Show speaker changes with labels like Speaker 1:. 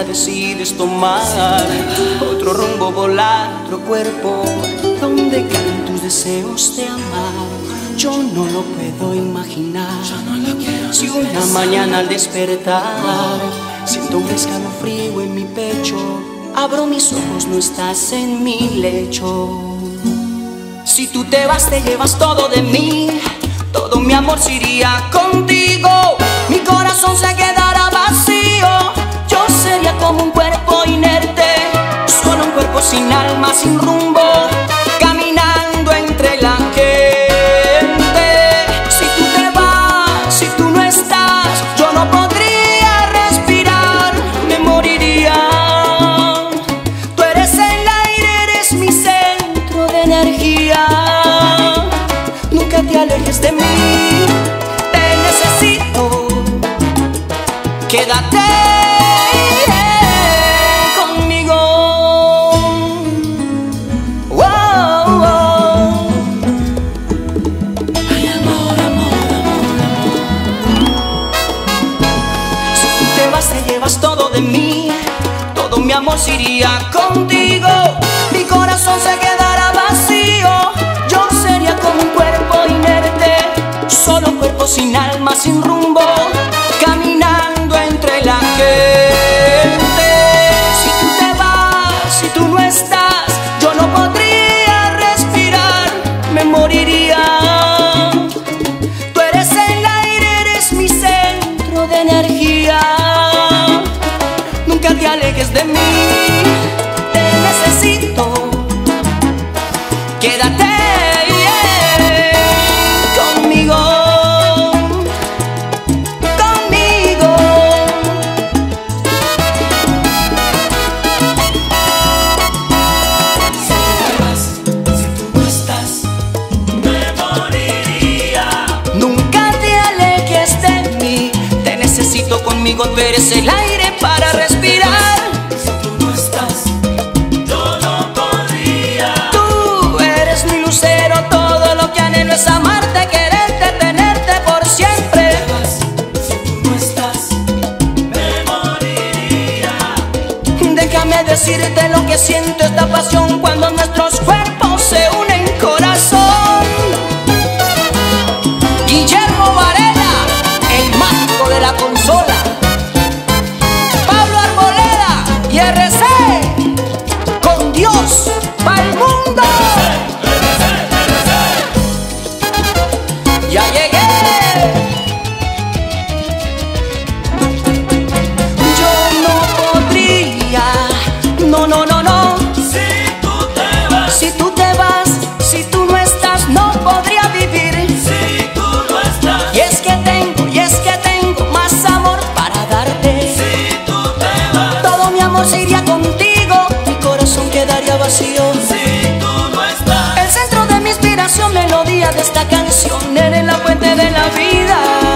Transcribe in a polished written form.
Speaker 1: decides tomar otro rumbo, volar otro cuerpo, donde caen tus deseos de amar. Yo no lo puedo imaginar. Si una mañana al despertar siento un escalofrío en mi pecho, abro mis ojos, no estás en mi lecho. Si tú te vas, te llevas todo de mí, todo mi amor se iría contigo. Mi corazón se quedará vacío, yo sería como un cuerpo inerte, solo un cuerpo sin alma, sin rumbo, caminando entre la gente. Si tú te vas, si tú no estás, yo no podría respirar, me moriría. Tú eres el aire, eres mi centro de energía. Nunca te alejes de mí, te necesito. Quédate conmigo. Wow, wow. Ay, amor, amor, amor, amor. Si tú te vas, te llevas todo de mí, todo mi amor se iría contigo. Mi corazón se quedará vacío, yo sería como un cuerpo inerte, solo un cuerpo sin alma, sin rumbo, caminando entre la gente. Si tú te vas, si tú no estás, yo no podría respirar, me moriría. Tú eres el aire, eres mi centro de energía. Nunca te alejes de mí, te necesito. Quédate conmigo. Conmigo tú eres el aire para respirar.
Speaker 2: Si tú no estás, yo no podría.
Speaker 1: Tú eres mi lucero, todo lo que anhelo es amarte, quererte, tenerte por siempre.
Speaker 2: Si tú no estás, me moriría.
Speaker 1: Déjame decirte lo que siento, esta pasión cuando nuestros cuerpos se unen, corazón. Guillermo Varela, el mágico de la consola. RC, con Dios, pa'l mundo. Ya llegué. Yo no podría, no, no, no, no.
Speaker 2: Si tú te vas,
Speaker 1: si tú te vas, si tú no estás, no podría vivir.
Speaker 2: Si tú no estás,
Speaker 1: y es que tengo más amor para darte.
Speaker 2: Si tú te vas,
Speaker 1: todo mi amor se iría contigo, mi corazón quedaría vacío.
Speaker 2: Si tú no estás,
Speaker 1: el centro de mi inspiración, melodía de esta canción, eres la fuente de la vida.